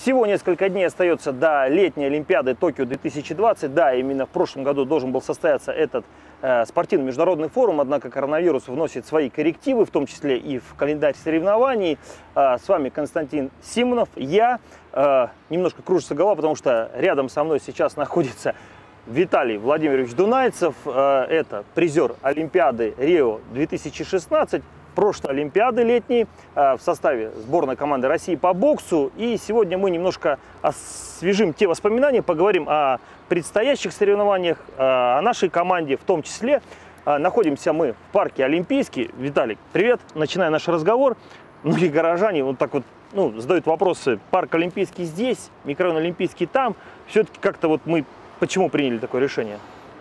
Всего несколько дней остается до летней Олимпиады Токио 2020. Да, именно в прошлом году должен был состояться этот спортивный международный форум, однако коронавирус вносит свои коррективы, в том числе и в календарь соревнований. С вами Константин Симонов. Я, немножко кружится голова, потому что рядом со мной сейчас находится Виталий Владимирович Дунайцев. Это призер Олимпиады Рио 2016. Прошлой Олимпиады летней в составе сборной команды России по боксу. И сегодня мы немножко освежим те воспоминания, поговорим о предстоящих соревнованиях, о нашей команде в том числе. Находимся мы в парке Олимпийский. Виталий, привет. Начинаем наш разговор. Многие горожане вот так вот задают вопросы. Парк Олимпийский здесь, микрорайон Олимпийский там. Все-таки как-то вот мы почему приняли такое решение?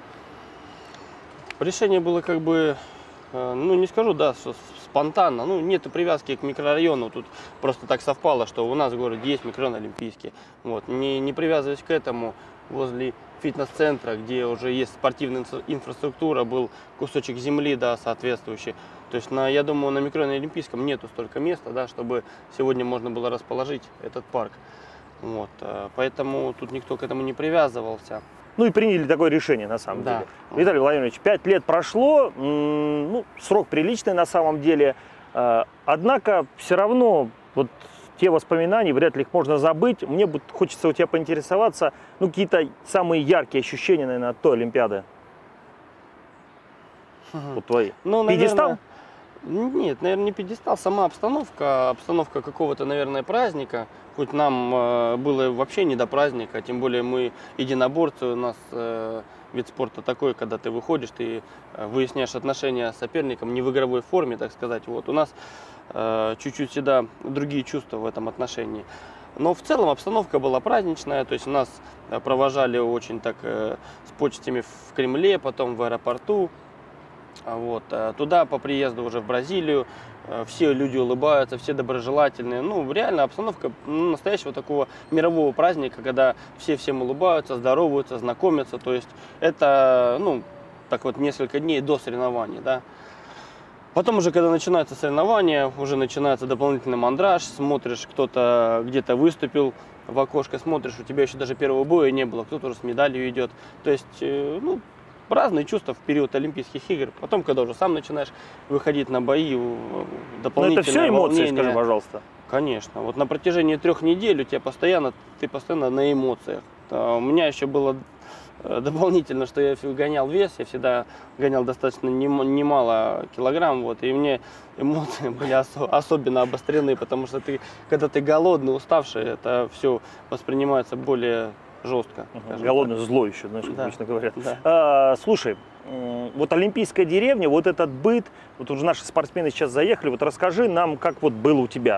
Решение было как бы, не скажу, да, спонтанно. Нет привязки к микрорайону. Тут просто так совпало, что у нас в городе есть микрорайон Олимпийский. Вот. Не привязываясь к этому, возле фитнес-центра, где уже есть спортивная инфраструктура, был кусочек земли, да, соответствующий. То есть, я думаю, на микрорайоне Олимпийском нету столько места, да, чтобы сегодня можно было расположить этот парк. Вот. Поэтому тут никто к этому не привязывался. И приняли такое решение на самом деле. Виталий Владимирович, 5 лет прошло, срок приличный на самом деле. Однако все равно вот те воспоминания, вряд ли их можно забыть. Мне хочется у тебя поинтересоваться, какие-то самые яркие ощущения, наверное, от той Олимпиады. Вот твои. Пьедестал? Нет, наверное, не пьедестал, сама обстановка какого-то, наверное, праздника. Хоть нам было вообще не до праздника, тем более мы единоборцы, у нас вид спорта такой, когда ты выходишь, ты выясняешь отношения с соперником не в игровой форме, так сказать. Вот у нас чуть-чуть всегда другие чувства в этом отношении. Но в целом обстановка была праздничная, то есть нас провожали очень так с почестями в Кремле, потом в аэропорту. Вот. Туда по приезду уже в Бразилию все люди улыбаются, все доброжелательные. Реально обстановка настоящего такого мирового праздника, когда все всем улыбаются, здороваются, знакомятся. То есть это, так вот несколько дней до соревнований, да. Потом уже, когда начинаются соревнования, уже начинается дополнительный мандраж, смотришь, кто-то где-то выступил, в окошко смотришь, у тебя еще даже первого боя не было, кто-то уже с медалью идет. То есть, разные чувства в период Олимпийских игр. Потом, когда уже сам начинаешь выходить на бои, дополнительное это все эмоции, волнение. скажи, пожалуйста. Конечно. Вот на протяжении 3 недель ты постоянно на эмоциях. У меня еще было дополнительно, что я гонял вес, я всегда гонял достаточно немало килограмм, вот, и мне эмоции были особенно обострены, потому что когда ты голодный, уставший, это все воспринимается более жестко. Голодное зло еще, знаешь, как обычно говорят. Да. Слушай, вот Олимпийская деревня, вот этот быт, вот уже наши спортсмены сейчас заехали, вот расскажи нам, как вот было у тебя.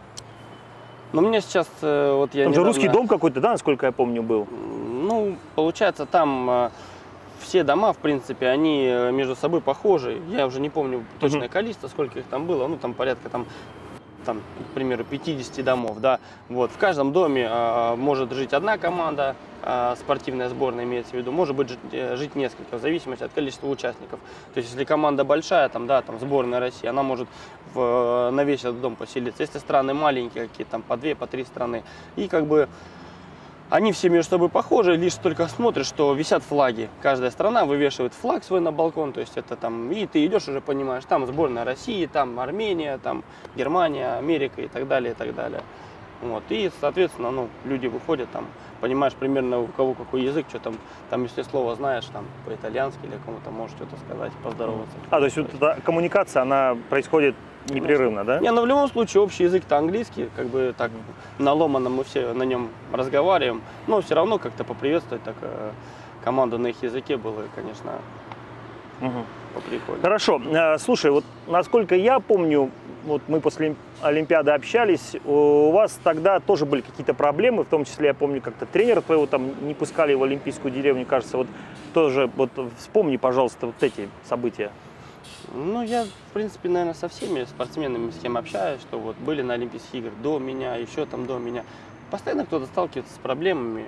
У меня сейчас, вот я Там же русский дом какой-то, да, насколько я помню, был? Получается, там все дома, в принципе, они между собой похожи. Я уже не помню точное количество, сколько их там было, там порядка к примеру, 50 домов, да. Вот. В каждом доме может жить одна команда, спортивная сборная имеется в виду, может быть жить несколько, в зависимости от количества участников. То есть, если команда большая, там сборная России, она может на весь этот дом поселиться. Если страны маленькие, какие-то по 2, по 3 страны, и как бы они все между собой похожи, лишь только смотришь, что висят флаги. Каждая страна вывешивает флаг свой на балкон, то есть это и ты идешь уже понимаешь, там сборная России, там Армения, там Германия, Америка и так далее, и так далее. Вот. И, соответственно, люди выходят, понимаешь примерно у кого какой язык, что там если слово знаешь, по-итальянски или кому-то можешь что-то сказать, поздороваться. То есть вот эта коммуникация, она происходит непрерывно, да? В любом случае общий язык-то английский, как бы так на ломаном мы все на нем разговариваем, но все равно как-то поприветствовать команду на их языке было, конечно, поприкольнее. Хорошо. Слушай, вот насколько я помню, вот мы после Олимпиады общались, у вас тогда тоже были какие-то проблемы, в том числе я помню, как-то тренера твоего там не пускали в Олимпийскую деревню, кажется, вот тоже вспомни, пожалуйста, вот эти события. Я, в принципе, наверное, со всеми спортсменами, с кем общаюсь, что вот были на Олимпийских играх до меня, еще до меня. Постоянно кто-то сталкивается с проблемами.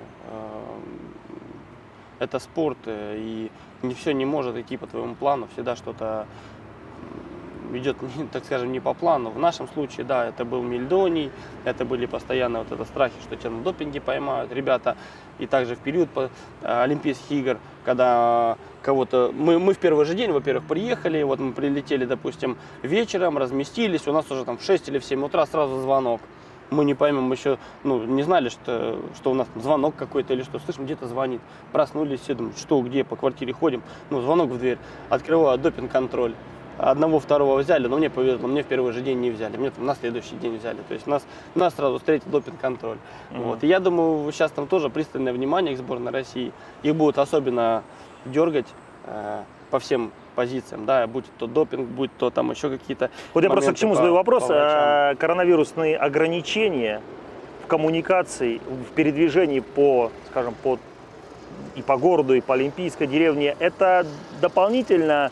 Это спорт, и все не может идти по твоему плану, всегда что-то идет, так скажем, не по плану. В нашем случае, да, это был мельдоний, это были постоянно вот это страхи, что тебя на допинге поймают. Ребята, и также в период Олимпийских игр, когда кого-то... Мы в первый же день, во-первых, приехали, вот мы прилетели, допустим, вечером, разместились, у нас уже там в 6 или в 7 утра сразу звонок. Мы не поймем еще, ну, не знали, что у нас там звонок какой-то или что. Слышим, где-то звонит. Проснулись, все думают, что, где, по квартире ходим. Ну, звонок в дверь. Открываю, допинг-контроль. Одного, второго взяли, но мне повезло, мне в первый же день не взяли. Мне там на следующий день взяли. То есть нас сразу встретил допинг-контроль. Вот. И я думаю, сейчас там тоже пристальное внимание к сборной России. Их будут особенно дергать по всем позициям, да, будь то допинг, будь то там еще какие-то. Вот я просто к чему задаю вопрос. Коронавирусные ограничения в коммуникации, в передвижении по, скажем, и по городу, и по Олимпийской деревне, это дополнительно,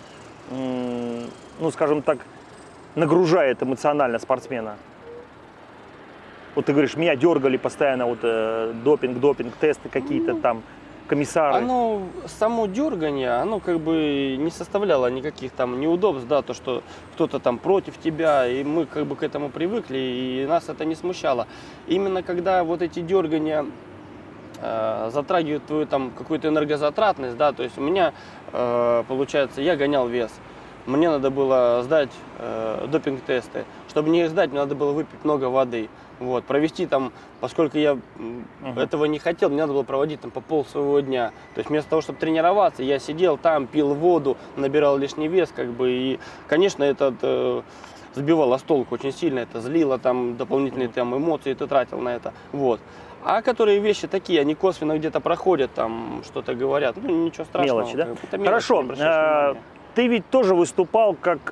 ну, скажем так, нагружает эмоционально спортсмена? Вот ты говоришь, меня дергали постоянно, вот допинг, тесты какие-то там, комиссары. Оно, само дергание, оно как бы не составляло никаких там неудобств, да, то, что кто-то там против тебя, и мы как бы к этому привыкли, и нас это не смущало. Именно когда вот эти дергания затрагивают твою там какую-то энергозатратность, да, то есть у меня, получается, я гонял вес, мне надо было сдать допинг-тесты. Чтобы не их сдать, мне надо было выпить много воды. Вот, провести там, поскольку я этого не хотел, мне надо было проводить там по пол своего дня. То есть вместо того, чтобы тренироваться, я сидел там, пил воду, набирал лишний вес, как бы, и, конечно, это сбивало с толку очень сильно, это злило, там, дополнительные там эмоции ты тратил на это, вот. А которые вещи такие, они косвенно где-то проходят, там, что-то говорят, ну, ничего страшного. Мелочи, да? Это мелочи, хорошо, ты ведь тоже выступал как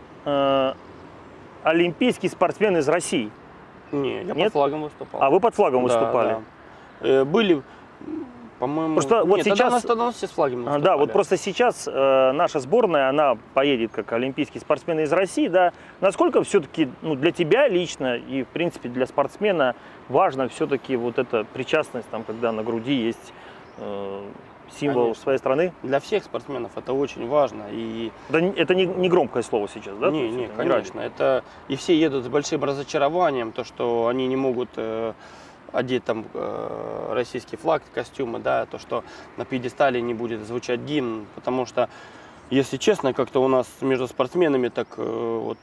олимпийский спортсмен из России. Не, я под флагом выступал. А вы под флагом выступали? Да. Были, по-моему... Просто вот сейчас... Тогда все с флагом выступали. Да, вот просто сейчас наша сборная, она поедет как олимпийский спортсмен из России, да. Насколько все-таки, ну, для тебя лично и, в принципе, для спортсмена важно все-таки вот эта причастность, там, когда на груди есть символ, конечно, своей страны? Для всех спортсменов это очень важно. И... Да, это не громкое слово сейчас, да? Не, конечно. Это... И все едут с большим разочарованием, то, что они не могут одеть там российский флаг, костюмы, да, то, что на пьедестале не будет звучать гимн, потому что, если честно, как-то у нас между спортсменами так вот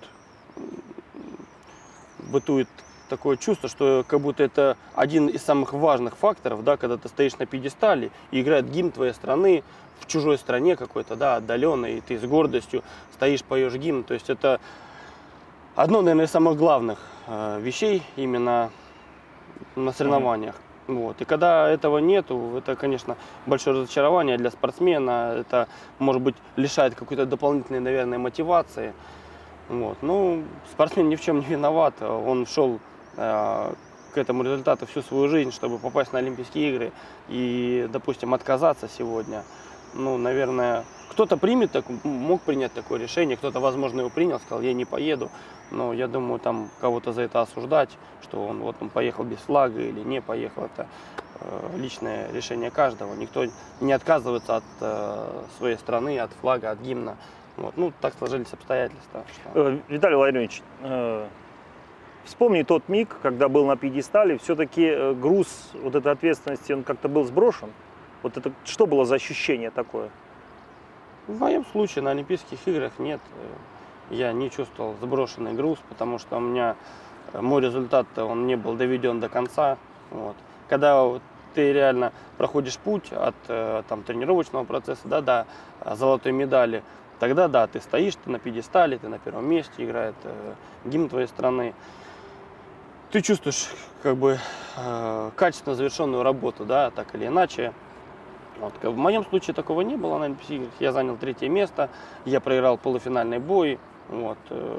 бытует такое чувство, что как будто это один из самых важных факторов, да, когда ты стоишь на пьедестале и играет гимн твоей страны в чужой стране какой-то, да, отдаленной, и ты с гордостью стоишь, поешь гимн. То есть это одно, наверное, из самых главных вещей именно на соревнованиях. Вот. И когда этого нету, это, конечно, большое разочарование для спортсмена, это, может быть, лишает какой-то дополнительной, наверное, мотивации. Вот. Ну, спортсмен ни в чем не виноват, он шел к этому результату всю свою жизнь, чтобы попасть на Олимпийские игры и, допустим, отказаться сегодня. Ну, наверное, кто-то мог принять такое решение, кто-то, возможно, его принял, сказал, я не поеду. Но я думаю, там кого-то за это осуждать, что он поехал без флага или не поехал, это личное решение каждого. Никто не отказывается от своей страны, от флага, от гимна. Вот. Ну, так сложились обстоятельства. Что... Виталий Владимирович, вспомни тот миг, когда был на пьедестале, все-таки груз вот этой ответственности, он как-то был сброшен. Вот это что было за ощущение такое? В моем случае на Олимпийских играх нет. Я не чувствовал сброшенный груз, потому что у меня мой результат, он не был доведен до конца. Вот. Когда ты реально проходишь путь от там, тренировочного процесса до золотой медали, тогда да, ты стоишь, ты на пьедестале, ты на первом месте, играет гимн твоей страны. Ты чувствуешь как бы качественно завершенную работу, да, так или иначе. Вот. В моем случае такого не было на Олимпийских играх. Я занял 3-е место, я проиграл полуфинальный бой, вот.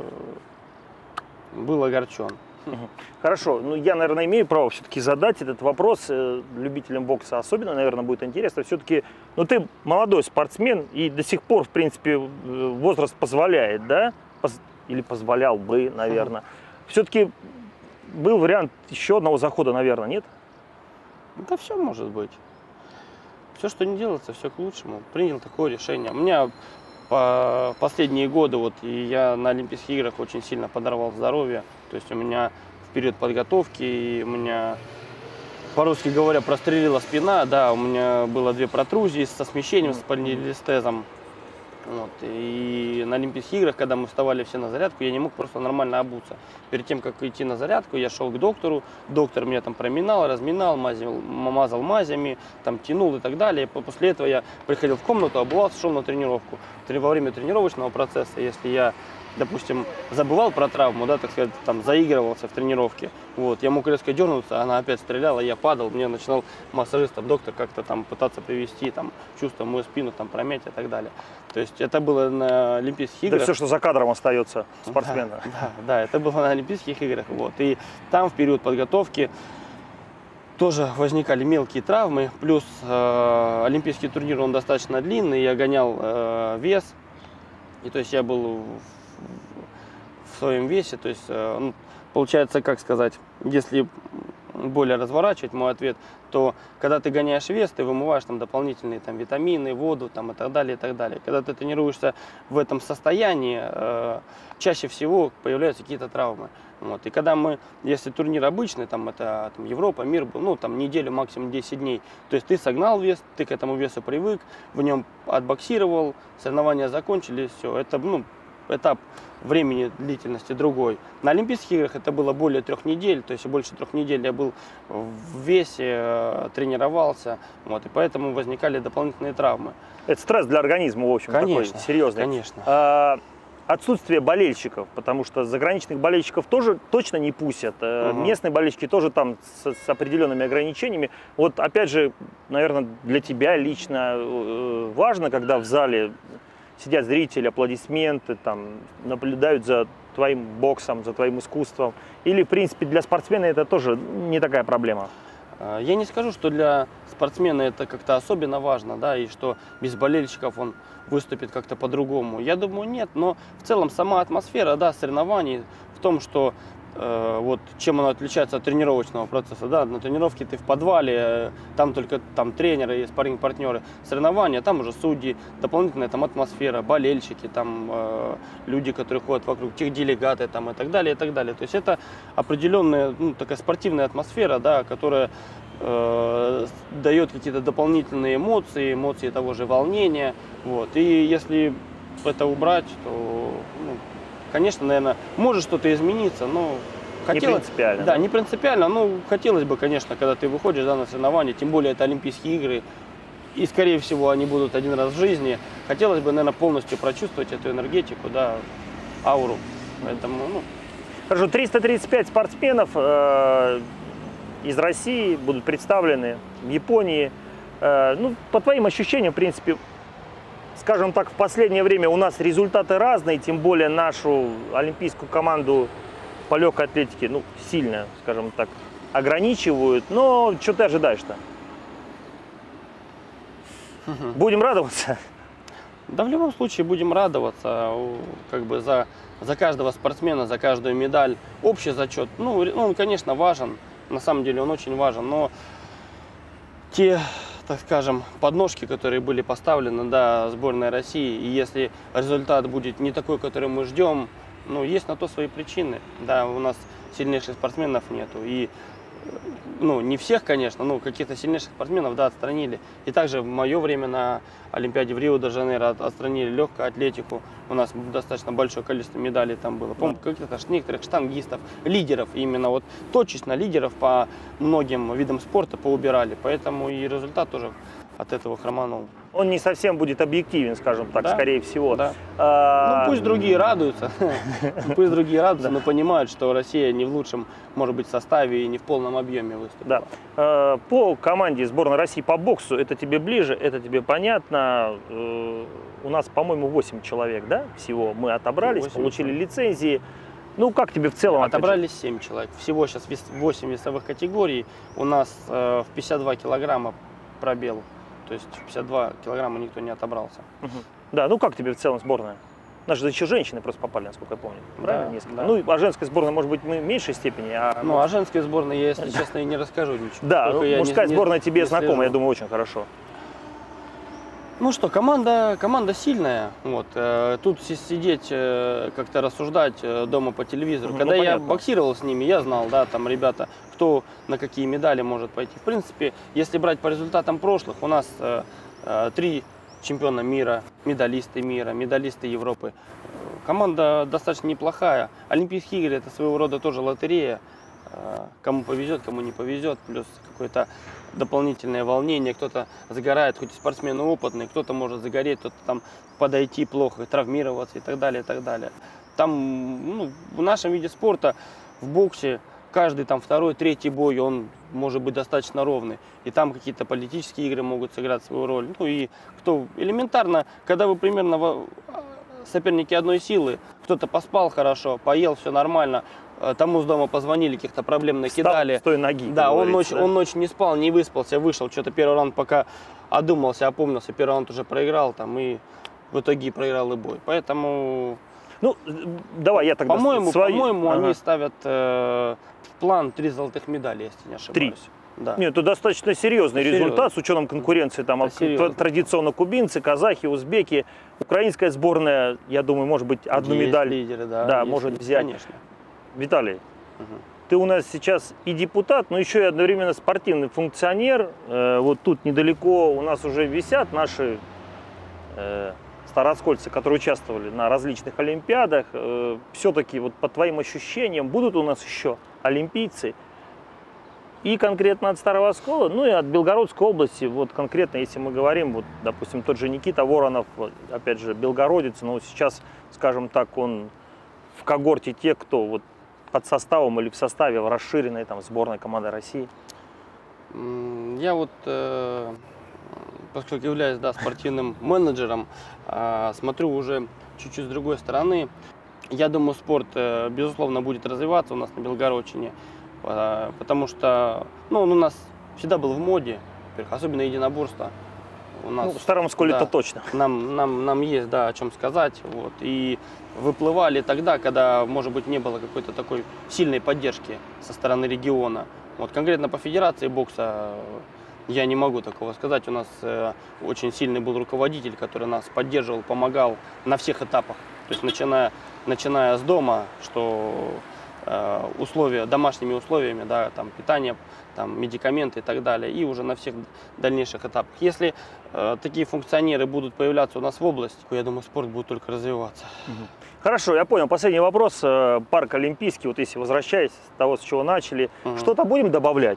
Был огорчен. Хорошо, ну я, наверное, имею право все-таки задать этот вопрос любителям бокса. Особенно, наверное, будет интересно. Все-таки, ну ты молодой спортсмен и до сих пор, в принципе, возраст позволяет, да? Или позволял бы, наверное. Все-таки был вариант еще одного захода, наверное, нет? Да все может быть. Все, что не делается, все к лучшему. Принял такое решение. У меня последние годы вот и я на Олимпийских играх очень сильно подорвал здоровье. То есть у меня в период подготовки, и у меня, по-русски говоря, прострелила спина, да, у меня было 2 протрузии со смещением, с полиэлистезом. Вот. И на Олимпийских играх, когда мы вставали все на зарядку, я не мог просто нормально обуться. Перед тем, как идти на зарядку, я шел к доктору, доктор меня там проминал, разминал, мазал мазями, там тянул и так далее. После этого я приходил в комнату, обувался, шел на тренировку. Во время тренировочного процесса, если я, допустим, забывал про травму, да, так сказать, там заигрывался в тренировке, вот, я мог резко дернуться, она опять стреляла, я падал, мне начинал массажист, доктор как-то там пытаться привести, там, чувство мою спину, там, промять и так далее. То есть это было на Олимпийских играх. Да, все, что за кадром остается спортсмена. Да, это было на Олимпийских играх, вот, и там в период подготовки тоже возникали мелкие травмы, плюс олимпийский турнир, он достаточно длинный, я гонял вес, и то есть я был в своем весе, то есть, ну, получается, как сказать, если более разворачивать мой ответ, то когда ты гоняешь вес, ты вымываешь там дополнительные там витамины, воду там и так далее, и так далее. Когда ты тренируешься в этом состоянии, чаще всего появляются какие-то травмы. Вот. И когда мы, если турнир обычный, там это там, Европа, мир был, ну там неделю, максимум 10 дней, то есть ты согнал вес, ты к этому весу привык, в нем отбоксировал, соревнования закончились, все, это, ну, этап времени длительности другой. На Олимпийских играх это было более 3 недель, то есть больше 3 недель я был в весе, тренировался, вот, и поэтому возникали дополнительные травмы. Это стресс для организма, в общем, конечно, такой серьезный. Конечно. Отсутствие болельщиков, потому что заграничных болельщиков тоже точно не пустят. Местные болельщики тоже там с определенными ограничениями. Вот опять же, наверное, для тебя лично важно, когда в зале сидят зрители, аплодисменты, там, наблюдают за твоим боксом, за твоим искусством. Или, в принципе, для спортсмена это тоже не такая проблема? Я не скажу, что для спортсмена это как-то особенно важно, да, и что без болельщиков он выступит как-то по-другому. Я думаю, нет, но в целом сама атмосфера, да, соревнований в том, что вот чем она отличается от тренировочного процесса, да, на тренировке ты в подвале, там только там тренеры и спарринг-партнеры, соревнования, там уже судьи, дополнительная там атмосфера, болельщики, там люди, которые ходят вокруг, техделегаты там и так далее, и так далее. То есть это определенная, ну, такая спортивная атмосфера, да, которая дает какие-то дополнительные эмоции, эмоции того же волнения, вот. И если это убрать, то, ну, конечно, наверное, может что-то измениться, но хотелось, не принципиально. Да, не принципиально. Ну, хотелось бы, конечно, когда ты выходишь, да, на соревнования, тем более это Олимпийские игры, и, скорее всего, они будут один раз в жизни. Хотелось бы, наверное, полностью прочувствовать эту энергетику, да, ауру. Поэтому, ну. Хорошо, 335 спортсменов из России будут представлены в Японии. Ну, по твоим ощущениям, в принципе, скажем так, в последнее время у нас результаты разные, тем более нашу олимпийскую команду по легкой атлетике, ну, сильно, скажем так, ограничивают. Но что ты ожидаешь-то? Будем радоваться? Да, в любом случае будем радоваться, как бы за каждого спортсмена, за каждую медаль. Общий зачет, ну, он, конечно, важен, на самом деле он очень важен, но те, так скажем, подножки, которые были поставлены, да, сборной России, и если результат будет не такой, который мы ждем, ну, есть на то свои причины. Да, у нас сильнейших спортсменов нету. И, ну, не всех, конечно, но каких-то сильнейших спортсменов, да, отстранили. И также в мое время на Олимпиаде в Рио-де-Жанейро отстранили легкую атлетику. У нас достаточно большое количество медалей там было. Помню, каких-то некоторых штангистов, лидеров, именно вот точечно лидеров по многим видам спорта поубирали. Поэтому и результат тоже от этого хроманул. Он не совсем будет объективен, скажем так, да, скорее всего. Да. Ну, пусть другие радуются, пусть другие радуются, но понимают, что Россия не в лучшем, может быть, составе и не в полном объеме выступила. Да. По команде сборной России по боксу, это тебе ближе, это тебе понятно. У нас, по-моему, 8 человек, да, всего мы отобрались, получили лицензии. Ну, как тебе в целом? Отобрались 7 человек. Всего сейчас 8 весовых категорий. У нас в 52 килограмма пробел. То есть 52 килограмма никто не отобрался. Да, ну как тебе в целом сборная? Наши еще женщины просто попали, насколько я помню. Правильно? Да, несколько. Да. Ну, а женской сборной, может быть, в меньшей степени. Ну, о женской сборной я, если честно, и не расскажу ничего. Да, мужская сборная тебе знакома, я думаю, очень хорошо. Ну что, команда сильная. Вот. Тут сидеть, как-то рассуждать дома по телевизору. Когда я боксировал с ними, я знал, да, там ребята, кто на какие медали может пойти. В принципе, если брать по результатам прошлых, у нас 3 чемпиона мира, медалисты Европы. Команда достаточно неплохая. Олимпийские игры — это своего рода тоже лотерея. Кому повезет, кому не повезет, плюс какое-то дополнительное волнение, кто-то загорает, хоть и спортсмены опытные, кто-то может загореть, кто-то там подойти плохо, травмироваться и так далее, и так далее. Там, ну, в нашем виде спорта, в боксе, каждый там второй, третий бой, он может быть достаточно ровный. И там какие-то политические игры могут сыграть свою роль. Ну и кто элементарно, когда вы примерно соперники одной силы, кто-то поспал хорошо, поел, все нормально, тому с дома позвонили, каких-то проблем накидали. С той ноги. Да, он ночь не спал, не выспался, вышел, что-то первый раунд пока одумался, опомнился, первый раунд уже проиграл, там, и в итоге проиграл и бой. Поэтому, ну, давай я тогда по-моему, они ставят в план 3 золотых медали, если не ошибаюсь. 3? Да. Нет, это достаточно серьезный результат с учетом конкуренции. Там традиционно кубинцы, казахи, узбеки. Украинская сборная, я думаю, может быть, одну медаль лидеры, да, может взять. Конечно. Виталий, ты у нас сейчас и депутат, но еще и одновременно спортивный функционер. Вот тут недалеко у нас уже висят наши старооскольцы, которые участвовали на различных олимпиадах. Все-таки вот по твоим ощущениям будут у нас еще олимпийцы? И конкретно от Старого Оскола, ну и от Белгородской области, вот конкретно, если мы говорим, вот, допустим, тот же Никита Воронов, опять же, белгородец, но сейчас, скажем так, он в когорте тех, кто вот под составом или в составе в расширенной там сборной команды России. Я вот, поскольку являюсь, да, спортивным менеджером, смотрю уже чуть-чуть с другой стороны. Я думаю, спорт, безусловно, будет развиваться у нас на Белгородчине. Потому что, ну, он у нас всегда был в моде, особенно единоборство. У нас, ну, в Старом Осколе это точно. Нам есть, да, о чем сказать. Вот. И выплывали тогда, когда, может быть, не было какой-то такой сильной поддержки со стороны региона. Вот. Конкретно по федерации бокса я не могу такого сказать. У нас очень сильный был руководитель, который нас поддерживал, помогал на всех этапах. То есть начиная с дома, что домашними условиями, да, там, питание, там, медикаменты и так далее, и уже на всех дальнейших этапах. Если такие функционеры будут появляться у нас в области, то, я думаю, спорт будет только развиваться. Хорошо, я понял. Последний вопрос. Парк Олимпийский, вот если возвращаясь с того, с чего начали, что-то будем добавлять?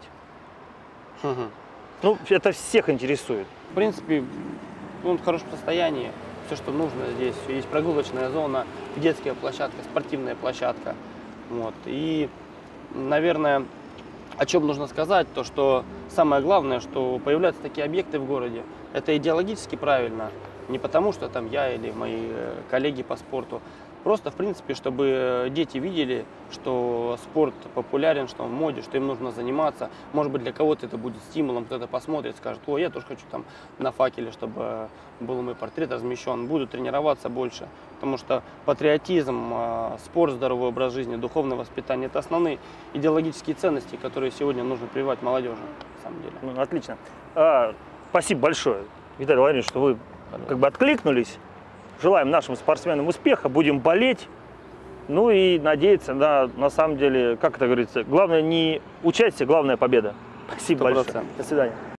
Ну, это всех интересует. В принципе, он в хорошем состоянии. Все, что нужно здесь. Есть прогулочная зона, детская площадка, спортивная площадка. Вот. И, наверное, о чем нужно сказать, то что самое главное, что появляются такие объекты в городе, это идеологически правильно. Не потому, что там я или мои коллеги по спорту. Просто, в принципе, чтобы дети видели, что спорт популярен, что он в моде, что им нужно заниматься. Может быть, для кого-то это будет стимулом, кто-то посмотрит, скажет: о, я тоже хочу там на факеле, чтобы был мой портрет размещен. Буду тренироваться больше. Потому что патриотизм, спорт, здоровый образ жизни, духовное воспитание — это основные идеологические ценности, которые сегодня нужно прививать молодежи, на самом деле. Ну, отлично. Спасибо большое, Виталий Владимирович, что вы как бы откликнулись. Желаем нашим спортсменам успеха, будем болеть, ну и надеяться на самом деле, как это говорится, главное не участие, главное победа. Спасибо 100%. большое. До свидания.